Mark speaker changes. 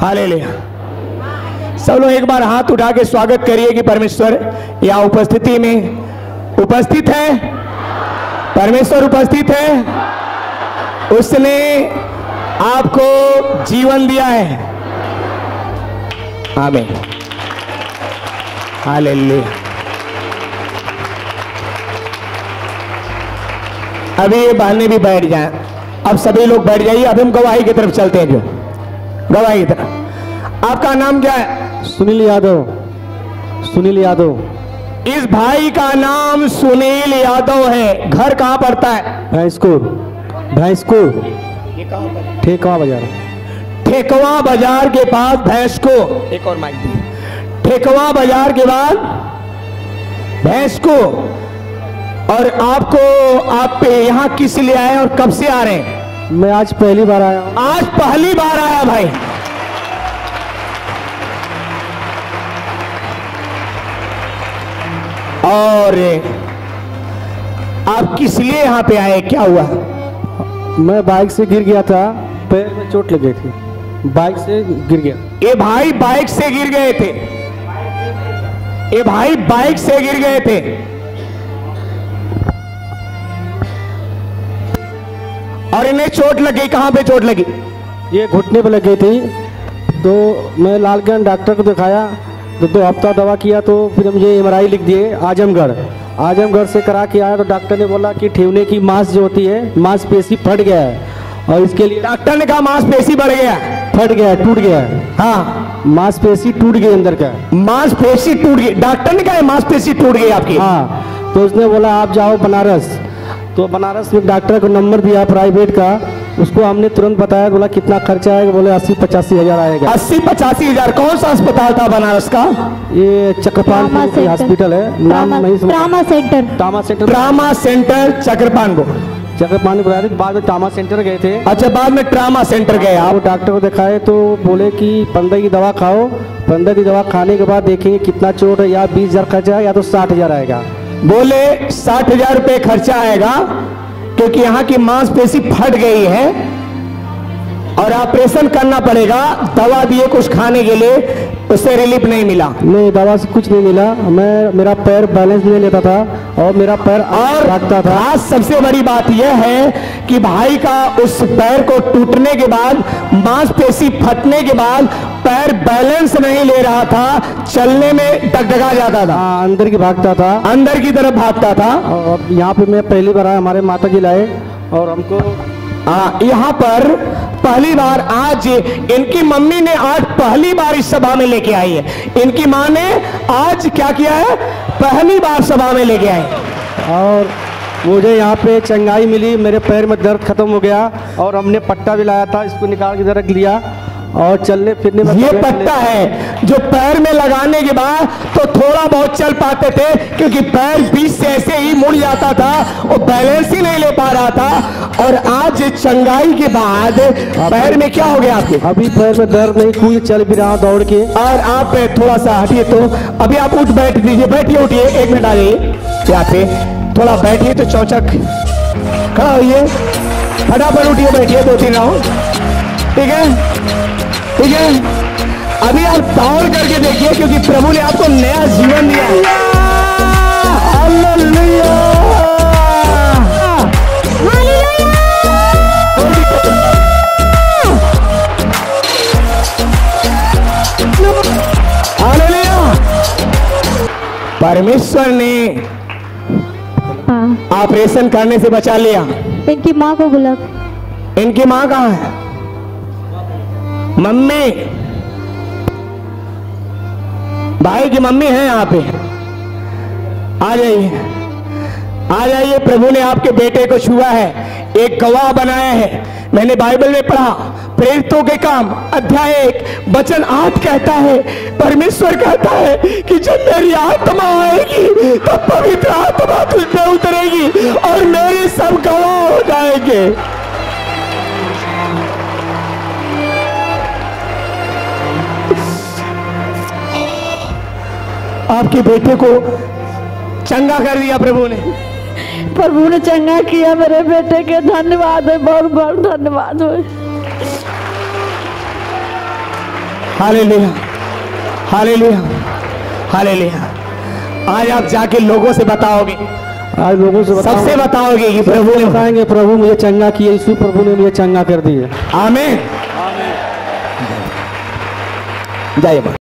Speaker 1: Hallelujah. सब लोग एक बार हाथ उठा के स्वागत करिए कि परमेश्वर यहाँ उपस्थिति में उपस्थित है। परमेश्वर उपस्थित है, उसने आपको जीवन दिया है। आमीन। हालेलुया। अभी ये बहनें भी बैठ जाएं। अब सभी लोग बैठ जाइए। अब हम गवाही की तरफ चलते हैं। जो गवाही की तरफ, आपका नाम क्या है?
Speaker 2: सुनील यादव। सुनील यादव।
Speaker 1: इस भाई का नाम सुनील यादव है। घर कहाँ पड़ता है?
Speaker 2: भैंसपुर। भैंसपुर
Speaker 1: ये कहाँ पर?
Speaker 2: ठेकवा बाजार।
Speaker 1: ठेकवा बाजार के पास भैंस को। एक और माइक दी। ठेकवा बाजार के बाद भैंस को। और आपको आप यहाँ किस लिए आए और कब से आ रहे हैं?
Speaker 2: मैं आज पहली बार आया हूँ।
Speaker 1: आज पहली बार आया भाई। और आप किस लिए यहाँ पे आए? क्या हुआ?
Speaker 2: मैं बाइक से गिर गया था, पैर में चोट लग गई थी, बाइक से गिर गया।
Speaker 1: ये भाई बाइक से गिर गए थे। ये भाई बाइक से गिर गए थे। और इन्हें चोट लग गई। कहां पे चोट लगी?
Speaker 2: ये घुटने पर लग गई थी। तो मैं लालगंज डॉक्टर को दिखाया, तो 2 हफ्ता दवा किया, तो फिर मुझे MRI लिख दिए आजमगढ़। आजमगढ़ से करा के आया तो डॉक्टर ने बोला कि ठेवने की मांस जो होती है, मांसपेशी फट गया है, और इसके लिए
Speaker 1: डॉक्टर ने कहा मांसपेशी बढ़ गया,
Speaker 2: फट गया है, टूट गया है।
Speaker 1: हाँ,
Speaker 2: मांसपेशी टूट गई अंदर का।
Speaker 1: मांसपेशी टूट गई। डॉक्टर ने कहा मांसपेशी टूट गई आपकी।
Speaker 2: हाँ, तो उसने बोला आप जाओ बनारस। तो बनारस में डॉक्टर को नंबर दिया प्राइवेट का, उसको हमने तुरंत बताया, बोला कितना खर्चा आएगा? बोले 80-85 हज़ार आएगा।
Speaker 1: 80-85 हज़ार। कौन सा अस्पताल था बनारस का?
Speaker 2: ये चक्रपाणपुर हॉस्पिटल है, नाम नहीं सुना।
Speaker 3: Trauma centre.
Speaker 2: Trauma centre.
Speaker 1: Trauma centre Chakrapanpur.
Speaker 2: Chakrapanpur बाद में ट्रामा सेंटर गए थे।
Speaker 1: अच्छा, बाद में ट्रामा सेंटर गए आप।
Speaker 2: डॉक्टर को दिखाए तो बोले कि 15 की दवा खाओ, 15 की दवा खाने के बाद देखेंगे कितना चोट है, या 20 हज़ार खर्चा या तो 60 हज़ार आएगा।
Speaker 1: बोले 60 हज़ार रुपये खर्चा आएगा, क्योंकि यहाँ की मांसपेशी फट गई है और ऑपरेशन करना पड़ेगा। दवा दिए कुछ खाने के लिए, उससे रिलीफ नहीं मिला।
Speaker 2: नहीं, दवा से कुछ नहीं मिला। मेरा पैर बैलेंस नहीं लेता था और मेरा पैर और भागता था।
Speaker 1: आज सबसे बड़ी बात यह है कि भाई का उस पैर को टूटने के बाद, मांसपेशी फटने के बाद पैर बैलेंस नहीं ले रहा था, चलने में डगडगा जाता था।
Speaker 2: अंदर की भागता था,
Speaker 1: अंदर की तरफ भागता था।
Speaker 2: और यहाँ पे मैं पहली बार आया, हमारे माता जी लाए और हमको
Speaker 1: यहाँ पर पहली बार। आज इनकी मम्मी ने आज पहली बार इस सभा में लेके आई है। इनकी माँ ने आज क्या किया है? पहली बार सभा में लेके आए।
Speaker 2: और मुझे यहाँ पे चंगाई मिली, मेरे पैर में दर्द खत्म हो गया। और हमने पट्टा भी लाया था, इसको निकाल के इधर रख लिया और चलने फिरने में।
Speaker 1: ये पट्टा है जो पैर में लगाने के बाद तो थोड़ा बहुत चल पाते थे, क्योंकि पैर बीच से ऐसे ही मुड़ जाता था, वो बैलेंस ही नहीं ले पा रहा था। और आज चंगाई के बाद पैर में क्या हो गया आपके?
Speaker 2: अभी पैर में दर्द नहीं, कोई चल भी रहा दौड़ के।
Speaker 1: और आप थोड़ा सा हटिए, तो अभी आप उठ बैठ दीजिए। बैठिए, उठिए, 1 मिनट आ जाइए यहाँ पे, थोड़ा बैठिए तो चौचक खड़ा होइए, फटाफट उठिए, बैठिए 2-3 राउंड। ठीक है, ठीक है। अभी आप दौड़ करके देखिए, क्योंकि प्रभु ने आपको नया जीवन दिया है। Hallelujah, hallelujah. परमेश्वर ने ऑपरेशन करने से बचा लिया।
Speaker 3: इनकी माँ को बुला।
Speaker 1: इनकी माँ कहाँ है? मम्मी, भाई की मम्मी है यहाँ पे। आ जाइए, आ जाइए। प्रभु ने आपके बेटे को छुआ है, एक गवाह बनाया है। मैंने बाइबल में पढ़ा, प्रेरितों के काम अध्याय 1 वचन 8 कहता है, परमेश्वर कहता है कि जब मेरी आत्मा आएगी तब पवित्र आत्मा तुझ पे उतरेगी और मेरे सब गवाह हो जाएंगे। आपके बेटे को चंगा कर दिया प्रभु ने।
Speaker 3: प्रभु ने चंगा किया मेरे बेटे के। धन्यवाद है, बहुत बहुत धन्यवाद है।
Speaker 1: Hallelujah, hallelujah, hallelujah. आज आप जाके लोगों से बताओगे,
Speaker 2: आज लोगों से
Speaker 1: सबसे बताओगे कि प्रभु ने
Speaker 2: बताएंगे प्रभु मुझे चंगा किया, यीशु प्रभु ने मुझे चंगा कर दिया।
Speaker 1: आमीन। जय मां।